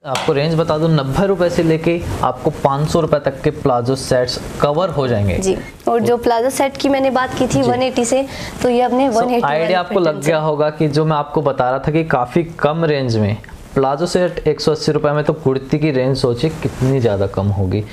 आपको रेंज बता दूं, 90 रुपए से लेके आपको 500 रुपए तक के प्लाजो सेट्स कवर हो जाएंगे जी। और जो प्लाजो सेट की मैंने बात की थी 180 से, तो ये अपने 180 आइडिया आपको लग गया होगा कि जो मैं आपको बता रहा था कि काफ़ी कम रेंज में प्लाजो सेट 180 रुपए में, तो कुर्ती की रेंज सोचिए कितनी ज़्यादा कम होगी।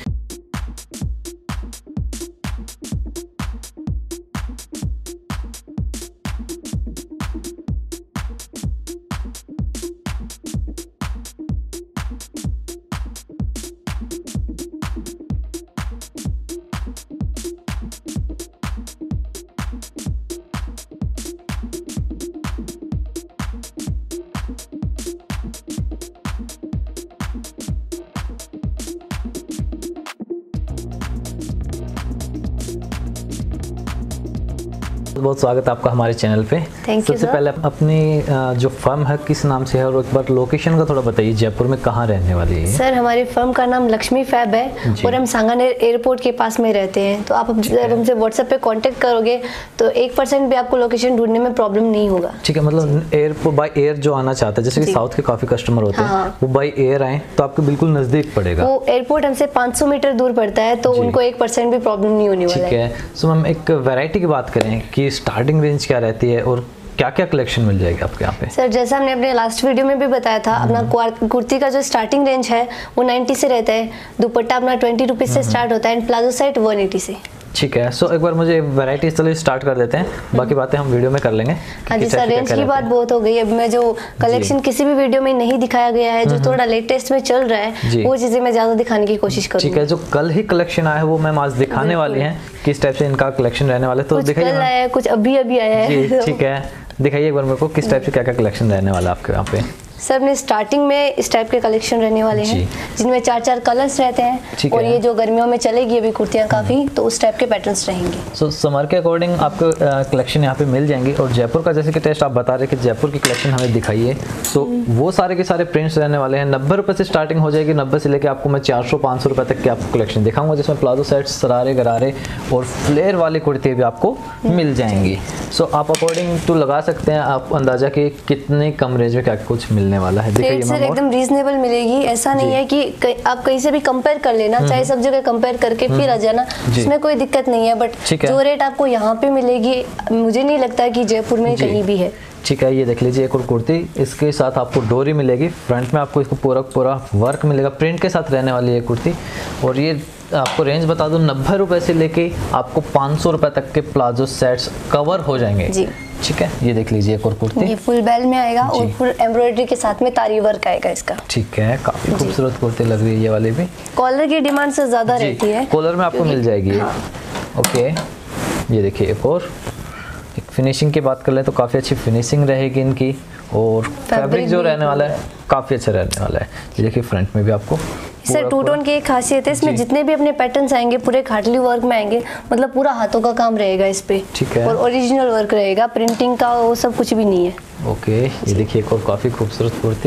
बहुत स्वागत है आपका हमारे चैनल पे। सबसे पहले अपनी जो फर्म है किस नाम से है और एक बार लोकेशन का थोड़ा बताइए, जयपुर में कहाँ रहने वाली है? सर हमारी फर्म का नाम लक्ष्मी फैब है और हम सांगानेर एयरपोर्ट के पास में रहते हैं। तो आप जब हमसे व्हाट्सएप पे कांटेक्ट करोगे तो 1% भी आपको लोकेशन ढूंढने में प्रॉब्लम नहीं होगा। ठीक है, मतलब एयरपोर्ट बाय एयर जो आना चाहते हैं, जैसे कि साउथ के काफी कस्टमर होते हैं, वो बाय एयर आए तो आपको बिल्कुल नजदीक पड़ेगा। वो एयरपोर्ट हमसे 500 मीटर दूर पड़ता है, तो उनको 1% भी प्रॉब्लम नहीं होने वाला है। ठीक है, सो हम एक वैरायटी की बात करें कि स्टार्टिंग रेंज क्या रहती है और क्या क्या कलेक्शन मिल जाएगी आपके यहाँ पे? सर जैसा हमने अपने लास्ट वीडियो में भी बताया था, अपना कुर्ती का जो स्टार्टिंग रेंज है वो 90 से रहता है, दुपट्टा अपना 20 रुपीज से स्टार्ट होता है एंड प्लाजो सेट 180 से। ठीक है, सो एक बार मुझे वैरायटी चलिए स्टार्ट कर देते हैं, बाकी बातें हम वीडियो में कर लेंगे। हाँ जी सर, रेंज की बात बहुत हो गई। अब मैं जो कलेक्शन किसी भी वीडियो में नहीं दिखाया गया है, जो थोड़ा लेटेस्ट में चल रहा है, वो चीजें मैं ज्यादा दिखाने की कोशिश करूंगी। ठीक है, जो कल ही कलेक्शन आया है वो मैं आज दिखाने वाली हैं, किस टाइप से इनका कलेक्शन रहने वाला है। तो दिखाइए, कल आया है, कुछ अभी आया है। ठीक है, दिखाइए एक बार मेरे को किस टाइप से क्या क्या कलेक्शन रहने वाला है आपके यहाँ पे। सर अपने स्टार्टिंग में इस टाइप के कलेक्शन रहने वाले हैं जिनमें 4-4 कलर्स रहते हैं, और ये जो गर्मियों में चलेगी अभी कुर्तियां काफी, तो उस टाइप के पैटर्न्स रहेंगे। सो समर के अकॉर्डिंग आपको कलेक्शन यहाँ पे मिल जाएंगी। और जयपुर का जैसे कि टेस्ट आप बता रहे कि जयपुर की कलेक्शन हमें दिखाइए, तो वो सारे के सारे प्रिंट्स रहने वाले हैं। 90 रुपये से स्टार्टिंग हो जाएगी, 90 से लेकर आपको मैं 400-500 रुपये तक के आपको कलेक्शन दिखाऊंगा, जिसमें प्लाजो सेट्स, सरारे, गरारे और फ्लेयर वाली कुर्ती भी आपको मिल जाएंगी। सो आप अकॉर्डिंग टू लगा सकते हैं आप अंदाजा कि कितने कम रेंज में क्या कुछ मिलने वाला है। देखिए सर एकदम रीजनेबल मिलेगी, ऐसा नहीं है कि आप कहीं से भी कंपेयर कर लेना, चाहे सब जगह कंपेयर करके फिर आ जाना, इसमें कोई दिक्कत नहीं है। बट जो रेट आपको यहाँ पे मिलेगी, मुझे नहीं लगता कि जयपुर में कहीं भी है। ठीक है, ये देख लीजिए एक और कुर्ती, इसके साथ आपको डोरी मिलेगी, फ्रंट में आपको इसको पूरा वर्क मिलेगा, प्रिंट के साथ रहने वाली है कुर्ती। और ये आपको रेंज बता दूं, 90 रुपए से लेके आपको 500 रुपए तक के प्लाजो सेट्स कवर हो जाएंगे जी। ठीक है, ये देख लीजिए एक और कुर्ती, ये फुल बेल में आएगा और फुल एम्ब्रॉयडरी के साथ में तारी वर्क आएगा इसका। ठीक है, काफी खूबसूरत कुर्ती लग रही है ये वाली भी। कॉलर की डिमांड से ज्यादा रहती है, कॉलर में आपको मिल जाएगी। ओके, ये देखिए एक और फिनिशिंग की बात कर ले तो काफ़ी अच्छी फिनिशिंग रहेगी इनकी, और फैब्रिक जो रहने वाला है काफ़ी अच्छा रहने वाला है। ये देखिए फ्रंट में भी आपको सर टू टोन की एक खासियत है, इसमें जितने भी अपने पैटर्न्स आएंगे पूरे खाटली वर्क में आएंगे, मतलब पूरा हाथों का काम रहेगा इस पे। ठीक है, और ओरिजिनल वर्क रहेगा, प्रिंटिंग का वो सब कुछ भी नहीं है। ओके, ये देखिए एक और काफ़ी खूबसूरत कुर्ती,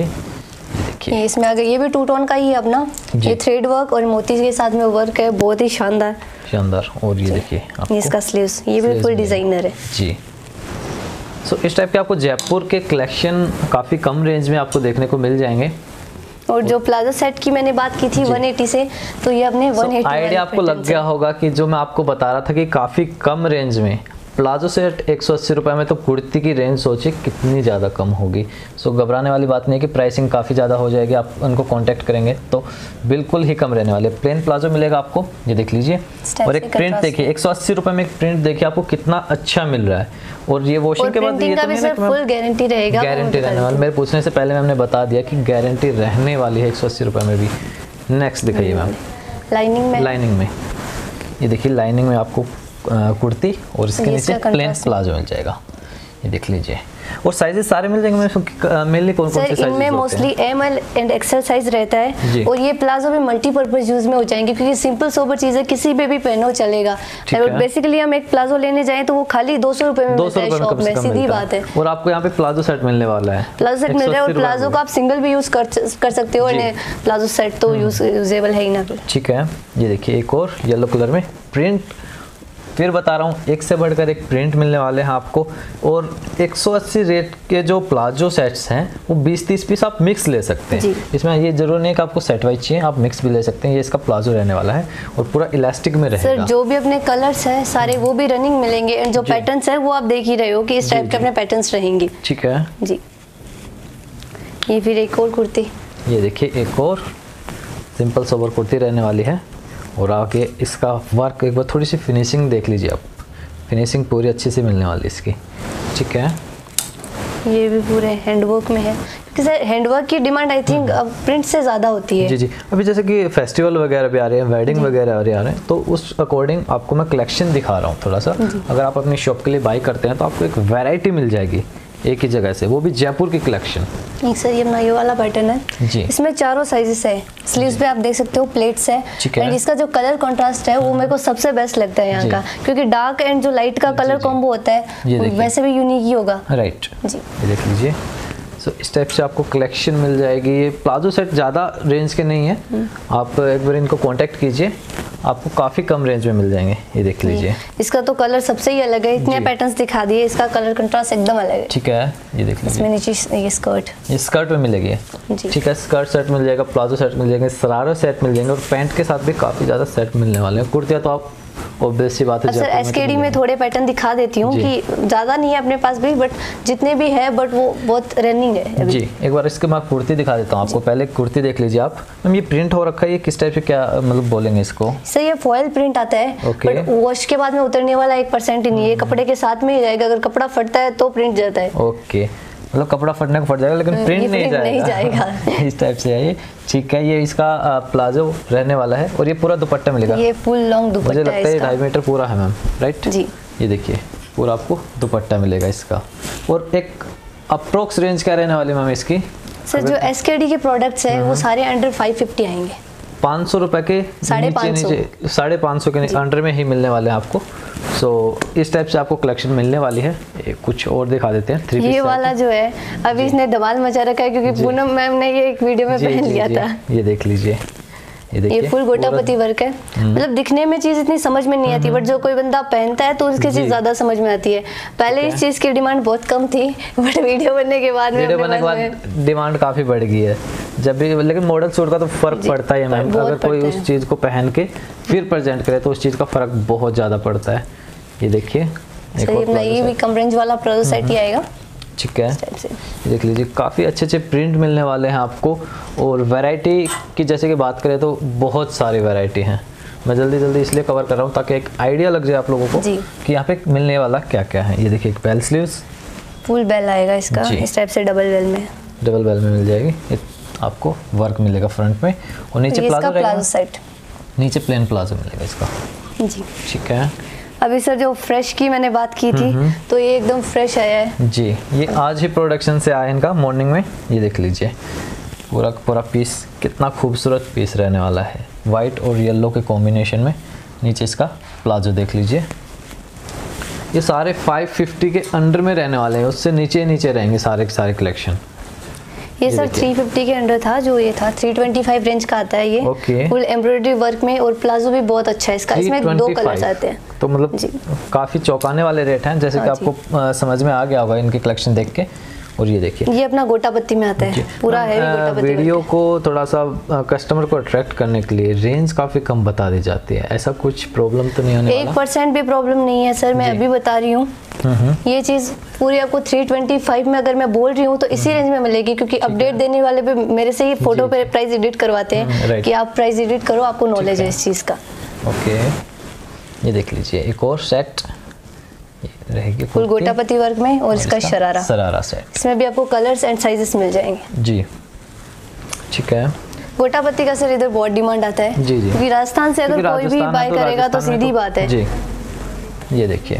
देखिए इसमें आगे ये भी टू टोन का ही है अपना, ये थ्रेड वर्क और मोती के साथ में वर्क है, बहुत ही शानदार। और ये देखिए इसका स्लीव्स, ये भी फुल डिजाइनर है जी। सो इस टाइप के आपको जयपुर के कलेक्शन काफ़ी कम रेंज में आपको देखने को मिल जाएंगे। और जो प्लाजो सेट की मैंने बात की थी 180 से, तो ये अपने 180 आइडिया आपको लग गया होगा कि जो मैं आपको बता रहा था कि काफ़ी कम रेंज में प्लाजो सेट 180 रुपये में, तो कुर्ती की रेंज सोचिए कितनी ज़्यादा कम होगी। सो घबराने वाली बात नहीं है कि प्राइसिंग काफ़ी ज़्यादा हो जाएगी, आप उनको कांटेक्ट करेंगे तो बिल्कुल ही कम रहने वाले। प्लेन प्लाजो मिलेगा आपको, ये देख लीजिए, और एक प्रिंट देखिए 180 रुपये में एक प्रिंट देखिए आपको कितना अच्छा मिल रहा है। और ये वॉशिंग के बाद ये तो फुल गारंटी रहेगा, गारंटी रहने वाली। मेरे पूछने से पहले मैंने बता दिया कि गारंटी रहने वाली है 180 रुपये में भी। नेक्स्ट दिखाइए मैम, लाइनिंग में ये देखिए, लाइनिंग में आपको कुर्ती और इसके नीचे प्लेन प्लाजो मिल जाएगा, ये देख लीजिए। और साइजेस सारे मिल जाएंगे मेनली कौन से साइजेस? इनमें mostly M L and XL size रहता है, और ये प्लाजो भी मल्टीपर्पज यूज में हो जाएंगे, क्योंकि सिंपल सोबर चीजें किसी पे भी पहनो चलेगा। और बेसिकली हम एक प्लाजो लेने जाएं तो वो खाली 200 रुपए में मिलता है शॉप में, सीधी बात है। और आपको यहाँ पे प्लाजो सेट मिलने वाला है, प्लाजो सेट मिल रहा है, और प्लाजो को आप सिंगल भी यूज कर सकते हो, प्लाजो सेट तो यूजेबल है ही ना। ठीक है, ये देखिए एक और येलो कलर में प्रिंट फिर बता रहा हूँ, एक से बढ़कर एक प्रिंट मिलने वाले हैं आपको। और 180 रेट के जो प्लाजो सेट्स हैं वो 20-30 पीस आप मिक्स ले सकते हैं। इसमें ये जरूर नहीं है कि आपको सेट वाइज चाहिए, आप मिक्स भी ले सकते हैं। ये इसका प्लाजो रहने वाला है और पूरा इलास्टिक में रहेगा। सर जो भी अपने कलर्स है सारे वो भी रनिंग मिलेंगे, एंड जो पैटर्न्स है वो आप देख ही रहे हो कि इस टाइप के अपने पैटर्न्स रहेंगे। ठीक है जी। ये फिर एक और कुर्ती, ये देखिए एक और सिंपल सोबर कुर्ती रहने वाली है। और आगे इसका वर्क एक बार थोड़ी सी फिनिशिंग देख लीजिए आप, फिनिशिंग पूरी अच्छे से मिलने वाली इसकी। ठीक है, ये भी पूरे हैंडवर्क में है, क्योंकि सर हैंडवर्क की डिमांड आई थिंक अब प्रिंट से ज़्यादा होती है। जी जी। अभी जैसे कि फेस्टिवल वगैरह भी आ रहे हैं, वेडिंग वगैरह भी आ रहे हैं, तो उस अकॉर्डिंग आपको मैं कलेक्शन दिखा रहा हूँ थोड़ा सा। अगर आप अपनी शॉप के लिए बाई करते हैं तो आपको एक वैरायटी मिल जाएगी एक ही जगह से, वो भी जयपुर की कलेक्शन। एक सर ये अपना ये वाला पैटर्न है जी, इसमें चारों साइजेस है। स्लीव्स पे आप देख सकते हो प्लेट्स है, एंड इसका जो कलर कंट्रास्ट है वो मेरे को सबसे बेस्ट लगता है यहाँ का, क्योंकि डार्क एंड जो लाइट का कलर कॉम्बो होता है वैसे भी यूनिक ही होगा। राइट जी, ये देख लीजिए। सो इस टाइप से आपको कलेक्शन मिल जाएगी। ये प्लाजो सेट ज़्यादा रेंज के नहीं है, आप एक बार इनको कांटेक्ट कीजिए, आपको काफ़ी कम रेंज में मिल जाएंगे। ये देख लीजिए, इसका तो कलर सबसे ही अलग है, इतने पैटर्न्स दिखा दिए, इसका कलर कंट्रास्ट एकदम अलग है। ठीक है, ये देख लीजिए। इसमें नीचे ये स्कर्ट, ये स्कर्ट में मिलेगी। ठीक है, स्कर्ट सेट मिल जाएगा, प्लाजो सेट मिल जाएंगे, शरारा सेट मिल जाएंगे, और पैंट के साथ भी काफ़ी ज़्यादा सेट मिलने वाले हैं। कुर्तियाँ तो आप ऑब्वियस सी बात है। सर एसकेडी में थोड़े पैटर्न दिखा देती हूँ कि ज़्यादा नहीं है अपने पास भी, बट जितने भी है बट वो बहुत रनिंग है अभी। जी, एक बार इसके मैं कुर्ती दिखा देता हूँ आपको। पहले कुर्ती देख लीजिए आप। मैम ये प्रिंट हो रखा है, ये किस टाइप से क्या मतलब बोलेंगे इसको? सर ये फॉयल प्रिंट आता है, बट वॉश के बाद में उतरने वाला 1% ही नहीं है, कपड़े के साथ में ही जाएगा। अगर कपड़ा फटता है तो प्रिंट जाता है। ओके, मतलब कपड़ा फटने को फट जाएगा लेकिन प्रिंट नहीं जाएगा। इस टाइप से है ये। ठीक है, ये इसका प्लाजो रहने वाला है और ये पूरा दुपट्टा मिलेगा। ये फुल लॉन्ग दुपट्टा है, मुझे लगता है 2.5 मीटर पूरा है मैम, राइट जी। ये देखिए पूरा आपको दुपट्टा मिलेगा इसका। और एक अप्रोक्स रेंज क्या रहने वाली मैम इसकी? सर जो एसकेडी के प्रोडक्ट्स है वो सारे अंडर 550 आएंगे। 500 रुपए के 550 के अंडर में ही मिलने वाले हैं आपको। सो इस टाइप से आपको कलेक्शन मिलने वाली है। कुछ और दिखा देते हैं। ये वाला जो है अभी इसने धमाल मचा रखा है, क्योंकि पूनम मैम ने ये एक वीडियो में पहन लिया था। ये देख लीजिए, ये फुल गोटापति वर्क है। मतलब दिखने में चीज इतनी समझ में नहीं आती, बट जो कोई बंदा पहनता है तो उसकी चीज ज्यादा समझ में आती है। पहले इस चीज की डिमांड बहुत कम थी, बट वीडियो बनने के बाद डिमांड काफी बढ़ गई है। जब भी लेकिन मॉडल सूट का तो फर्क पड़ता है मैम। अगर कोई उस चीज को पहन के फिर प्रेजेंट करे तो उस चीज का फर्क बहुत ज्यादा पड़ता है। ये देखिए, ये भी कम रेंज वाला प्लाजो सेट ही आएगा। ठीक है, देख लीजिए काफ़ी अच्छे अच्छे प्रिंट मिलने वाले हैं आपको। और वैरायटी की जैसे कि बात करें तो बहुत सारी वैरायटी हैं। मैं जल्दी जल्दी इसलिए कवर कर रहा हूँ ताकि एक आइडिया लग जाए आप लोगों को कि यहाँ पे मिलने वाला क्या क्या है। ये देखिए एक बेल स्लीव्स, फुल बेल आएगा इसका, इस टाइप से डबल बेल में मिल जाएगी। आपको वर्क मिलेगा फ्रंट में और नीचे प्लाजो सेट, नीचे प्लेन प्लाजो मिलेगा इसका जी। ठीक है, अभी सर जो फ्रेश की मैंने बात की थी तो ये एकदम फ्रेश आया है जी। ये आज ही प्रोडक्शन से आया इनका मॉर्निंग में। ये देख लीजिए पूरा पीस, कितना खूबसूरत पीस रहने वाला है, वाइट और येलो के कॉम्बिनेशन में। नीचे इसका प्लाजो देख लीजिए। ये सारे 550 के अंडर में रहने वाले हैं, उससे नीचे रहेंगे सारे के सारे कलेक्शन। ये सर 350 के अंडर था, जो ये था 325 रेंज का आता है। ये फुल एम्ब्रॉयडरी वर्क में, और प्लाजो भी बहुत अच्छा है इसका। इसमें 2 कलर्स आते हैं, तो मतलब काफी चौंकाने वाले रेट हैं, जैसे कि आपको समझ में आ गया होगा इनकी कलेक्शन देख के। और ये देखिए ये अपना गोटापत्ती में आता है, पूरा है गोटापत्ती। वीडियो को थोड़ा सा कस्टमर को अट्रैक्ट करने के लिए रेंज काफी कम बता दी जाती है, ऐसा कुछ प्रॉब्लम तो नहीं होने वाला? 1% भी प्रॉब्लम नहीं है सर, मैं अभी बता रही हूँ। ये चीज पूरी आपको 325 में अगर मैं बोल रही हूँ तो इसी रेंज में मिलेगी, क्योंकि अपडेट देने वाले भी मेरे से ही फोटो पे प्राइस एडिट करवाते हैं कि आप प्राइस एडिट करो, आपको नॉलेज है इस चीज का। ओके, ये देख लीजिए एक और सेट रहेगी फुल गोटापति वर्क में, और इसका शरारा सेट। इसमें भी आपको कलर्स एंड साइजेस मिल जाएंगे जी। ठीक है, गोटापति का सर इधर बहुत डिमांड आता है जी। क्योंकि राजस्थान से अगर कोई भी बाय करेगा तो सीधी बात है जी। ये देखिए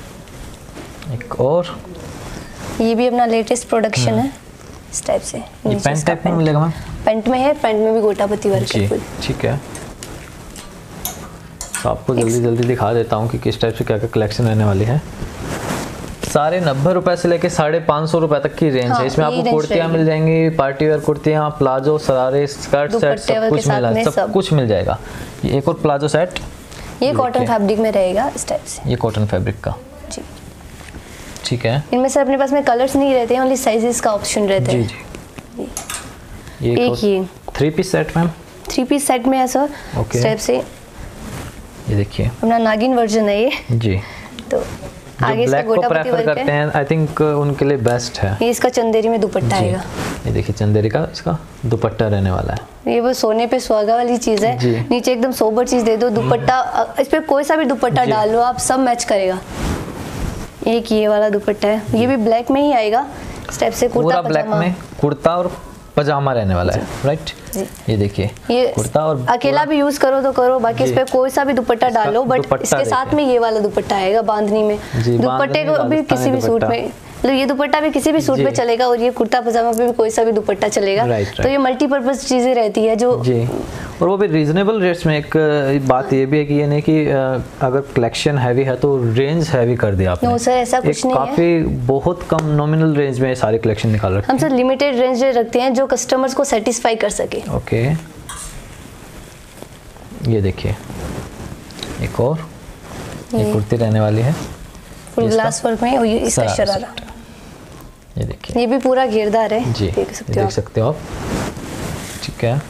एक और, ये भी अपना लेटेस्ट प्रोडक्शन है इस टाइप से। ये पैंट टाइप में मिलेगा मैम? पैंट में है, पैंट में भी गोटापति वर्क है। ठीक है, तो आपको जल्दी दिखा देता हूँ कि किस टाइप से क्या क्या कलेक्शन रहने वाली है। सारे 90 रुपए से लेके 550 रुपए तक की रेंज है। इसमें आपको कुर्तियाँ मिल जाएंगी, पार्टी वेयर कुर्तियाँ, प्लाजो, शरारे, स्कर्ट सेट, सब कुछ मिल जाएगा। ये एक और प्लाजो सेट, ये कॉटन फैब्रिक में रहेगा इस टाइप से। ये कॉटन फैब्रिक का जी, ठीक है। इनमें से अपने पास में कलर्स नहीं रहते हैं, ओनली साइजेस का ऑप्शन रहता है। जी जी। एक ये 3 piece set ma'am, 3 piece set में है सर। ओके। इस टाइप से ये देखिए अपना नागिन वर्जन है ये जी। तो आगे इसका ब्लैक को गोटा पत्ती प्रेफर वर्क करते है। हैं, आई थिंक उनके लिए बेस्ट है। ये इसका चंदेरी में दुपट्टा जी। आएगा। ये देखिए चंदेरी का इसका दुपट्टा रहने वाला है। ये वो सोने पे सुहागा वाली चीज है। जी। नीचे एकदम सोबर चीज दे दो, दुपट्टा इस पे कोई सा भी दुपट्टा जी। डाल लो आप, सब मैच करेगा। एक ये वाला दुपट्टा है, ये भी ब्लैक में ही आएगा। स्टेप से कुर्ता पूरा ब्लैक पजामा। में कुर्ता और पजामा रहने वाला है, राइट। जी। ये देखिए ये कुर्ता और अकेला भी यूज करो तो करो, बाकी इस जी। पे कोई सा भी दुपट्टा इसका डालो, बट दुपट्टा इसके साथ देखिए। में ये वाला दुपट्टा आएगा बांधनी में। जी, दुपट्टे बांधनी को भी किसी भी सूट दुपट्टा। में, मतलब ये दुपट्टा भी किसी भी सूट जी। पे चलेगा और ये कुर्ता पजामा पे भी कोई सा भी दुपट्टा चलेगा। राइट, तो ये मल्टीपर्पज चीजें रहती है जो जी, और वो भी रीजनेबल रेट्स में। एक बात ये भी है कि ये नहीं कि अगर कलेक्शन हैवी है तो रेंज हैवी कर दिया आपने। नो सर, ऐसा कुछ एक नहीं है। काफी बहुत कम नॉमिनल रेंज में सारे कलेक्शन निकाल रखे हम सर लिमिटेड रेंज रखते हैं जो कस्टमर्स को सेटिस्फाई कर सके। ओके। ये देखिए एक और ये कुर्ती रहने वाली है, फुल ग्लास वर्क में, और ये इसका शरारा। ये देखिए ये भी पूरा घेरदार है, जी, देख सकते हो देख आप। सकते हो आप, ठीक है।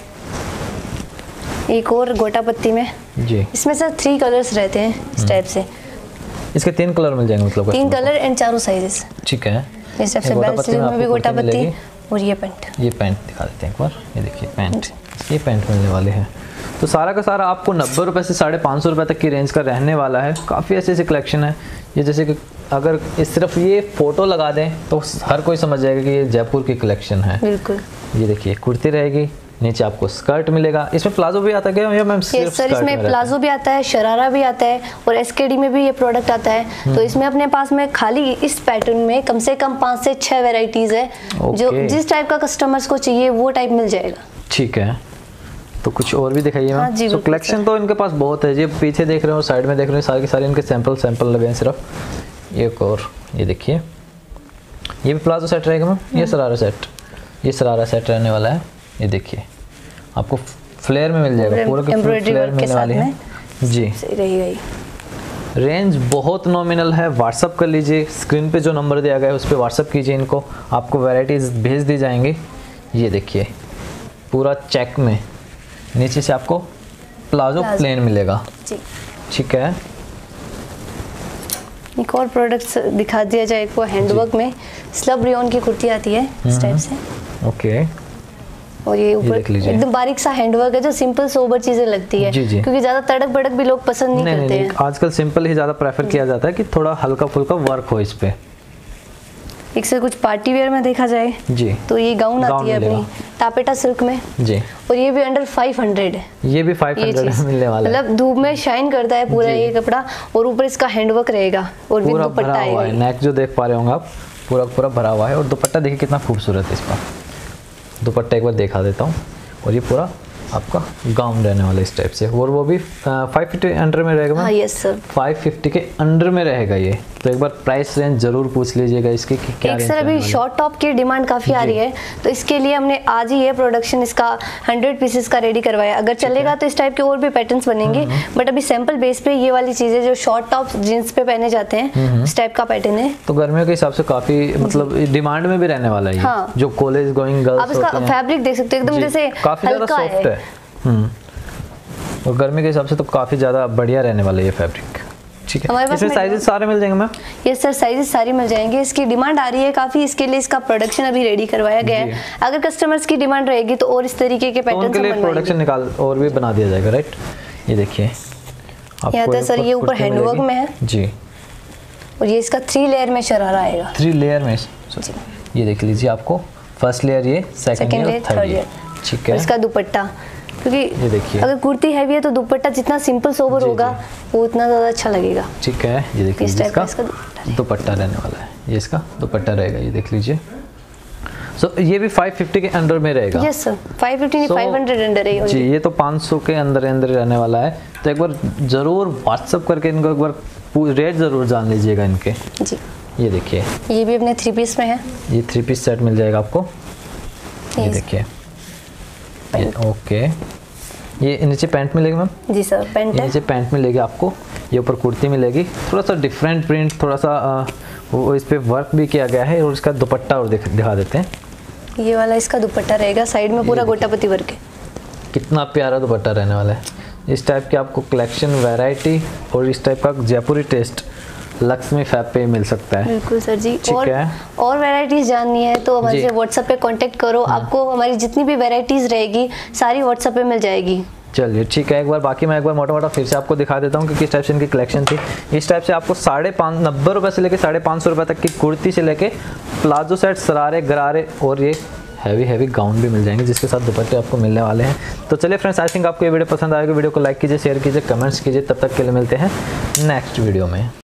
एक और गोटा पत्ती में, जी, इसमें सर 3 कलर्स रहते हैं इस टाइप से। इसके 3 कलर मिल जाएंगे मतलब 3 कलर एंड 4 साइजेस। ठीक है। इस टाइप से गोटा बेल पत्ती स्लीव में में भी आपको गोटा कुर्ती पत्ती मिलेगी। और ये पैंट। ये पैंट दिखा देते हैं एक बार, ये देखिए पैंट, ये पैंट मिलने वाले हैं। तो सारा का सारा आपको 90 रुपये से 550 रुपये तक की रेंज का रहने वाला है। काफ़ी ऐसे ऐसे कलेक्शन है, ये जैसे कि अगर सिर्फ ये फोटो लगा दें तो हर कोई समझ जाएगा कि ये जयपुर की कलेक्शन है। बिल्कुल। ये देखिए कुर्ती रहेगी, नीचे आपको स्कर्ट मिलेगा। इसमें प्लाजो भी आता है क्या या मैम सिर्फ सर स्कर्ट इसमें में प्लाजो भी आता है, शरारा भी आता है और एसकेडी में भी ये प्रोडक्ट आता है। तो इसमें अपने पास में खाली इस पैटर्न में कम से कम 5 से 6 वेराइटीज है। जो जिस टाइप का कस्टमर्स को चाहिए वो टाइप मिल जाएगा। ठीक है, तो कुछ और भी दिखाइए हाँ मैम। जी, तो बिल्कुल कलेक्शन तो इनके पास बहुत है। ये पीछे देख रहे हो, साइड में देख रहे हो, सारे के सारे इनके सैंपल लगे हैं सिर्फ। एक और ये देखिए, ये भी प्लाजो सेट रहेगा मैम। ये शरारा सेट, ये शरारा सेट रहने वाला है। ये देखिए आपको फ्लेयर में मिल जाएगा, पूरा का पूरा फ्लेयर मिलने वाली है जी। सही रही गई। रेंज बहुत नॉमिनल है। व्हाट्सअप कर लीजिए, स्क्रीन पे जो नंबर दिया गया है उस पर व्हाट्सअप कीजिए इनको, आपको वैरायटीज़ भेज दी जाएंगी। ये देखिए पूरा चेक में, नीचे से आपको प्लाजो प्लेन मिलेगा जी। ठीक है। एक और प्रोडक्ट्स दिखा दिया जाए, एक वो हैंडवर्क में स्लब रियोन की कुर्ती आती है इस टाइप से। ओके, और ये ऊपर देख लीजिए। एकदम बारीक सा हैंडवर्क है जो सिंपल सोबर चीजें लगती है। जी, जी। क्योंकि ज्यादा तड़क भड़क भी लोग पसंद नहीं करते हैं। आजकल सिंपल ही ज़्यादा प्रेफर किया जाता है कि थोड़ा हल्का फुल्का वर्क हो इस पे। एक से कुछ पार्टी वेयर में देखा जाए जी, तो ये गाउन आती है मिलेगा। अपनी टापेटा सिल्क में, जी, और ये भी अंडर 500 है। ये भी ये 500 चीज मिलने वाला है। मतलब धूप में शाइन करता है पूरा जी। ये कपड़ा, और ऊपर इसका हैंडवर्क रहेगा और भी पूरा दुपट्टा भरा हुआ है। आएगा। नेक जो देख पा रहे होंगे आप, पूरा पूरा भरा हुआ है। और दुपट्टा देखिए कितना खूबसूरत है इसका। दुपट्टा एक बार दिखा देता हूँ। और ये पूरा आपका गाउन रहने वाला इस टाइप से, और वो भी 550 अंडर में रहेगा। हाँ यस सर, 550 के अंडर में रहेगा ये। तो एक बार प्राइस रेंज जरूर पूछ लीजिएगा इसकी कि क्या एक रेंज सर अभी रहने वाली है। शॉर्ट टॉप की डिमांड काफी आ रही है, तो इसके लिए हमने आज ही ये प्रोडक्शन इसका 100 पीसेस का रेडी करवाया। अगर चलेगा तो इस टाइप के और भी पैटर्न्स बनेंगे, बट अभी सैंपल बेस पे ये वाली चीजें जो शॉर्ट टॉप जींस पे पहने जाते हैं इस टाइप का पैटर्न है। तो गर्मियों के हिसाब से काफी मतलब डिमांड में भी रहने वाला है ये। हाँ। जो कॉलेज गोइंग गर्ल्स आप इसका होती हैं। फैब्रिक देख सकते हो, एकदम जी, जैसे काफी ज्यादा हल्का सॉफ्ट है। और गर्मी के हिसाब से तो काफी ज्यादा बढ़िया रहने वाला है ये फैब्रिक। ठीक है, हमारे पास इसमें में साइजेस सारे मिल जाएंगे मैम। यस सर, साइजेस सारी मिल जाएंगे। इसकी डिमांड आ रही है काफी, इसके लिए इसका प्रोडक्शन अभी रेडी करवाया गया है। अगर कस्टमर्स की डिमांड रहेगी तो और इस तरीके के तो उनके पैटर्न लिए प्रोडक्शन निकाल और भी बना दिया जाएगा, राइट। ये देखिए यहाँ तो सर ये ऊपर हैंडवर्क में है जी, और ये इसका 3 लेयर में शरारा आएगा। 3 लेयर में। ये देख लीजिए आपको फर्स्ट लेयर, ये सेकंड लेयर, थर्ड लेयर। ठीक है, इसका दुपट्टा, क्योंकि ये देखिए अगर कुर्ती हैवी है तो दुपट्टा जितना सिंपल सोबर होगा वो उतना ज्यादा अच्छा लगेगा। ठीक है। ये देखिए इस टाइप का इसका इसका दुपट्टा रहने वाला है। ये इसका दुपट्टा रहेगा, ये देख लीजिए। सो ये भी 550 के अंडर में रहेगा। यस सर, 550 नहीं 500 अंडर है जी। ये तो 500 के अंदर अंदर रहने वाला है। तो एक बार जरूर व्हाट्सअप करके इनको एक बार रेट जरूर जान लीजिएगा इनके। जी, ये देखिए ये भी अपने 3 पीस में है। ये 3 पीस सेट मिल जाएगा आपको। ये देखिए, ओके। ये नीचे पैंट मिलेगी मैम? जी सर, पैंट है। नीचे पैंट मिलेगी आपको, ये ऊपर कुर्ती मिलेगी, थोड़ा सा डिफरेंट प्रिंट, थोड़ा सा वो इस पे वर्क भी किया गया है। और इसका दुपट्टा और दिखा देते हैं, ये वाला इसका दुपट्टा रहेगा, साइड में पूरा गोटापति वर्क है। कितना प्यारा दुपट्टा रहने वाला है। इस टाइप की आपको कलेक्शन, वैरायटी और इस टाइप का जयपुरी टेस्ट लक्ष्मी फैब पे मिल सकता है। बिल्कुल सर जी। ठीक और वैरायटीज जाननी है तो हमारे से व्हाट्सएप पे कांटेक्ट करो, आपको हमारी जितनी भी वैरायटीज रहेगी सारी व्हाट्सएप पे मिल जाएगी। चलिए ठीक है, मैं एक बार मोटा फिर से आपको दिखा देता हूँ कि किस टाइप से इनकी कलेक्शन थी। इस टाइप से आपको 90 रुपये से लेके 550 रुपये तक की कुर्ती से लेके प्लाजो सेट, सरारे, गरारे और ये हैवी गाउन भी मिल जाएंगे जिसके साथ दुपट्टे आपको मिलने वाले हैं। तो चलिए फ्रेंड्स, आई थिंक आपको ये वीडियो पसंद आएगी। वीडियो को लाइक कीजिए, शेयर कीजिए, कमेंट्स कीजिए। तब तक के लिए मिलते हैं नेक्स्ट वीडियो में।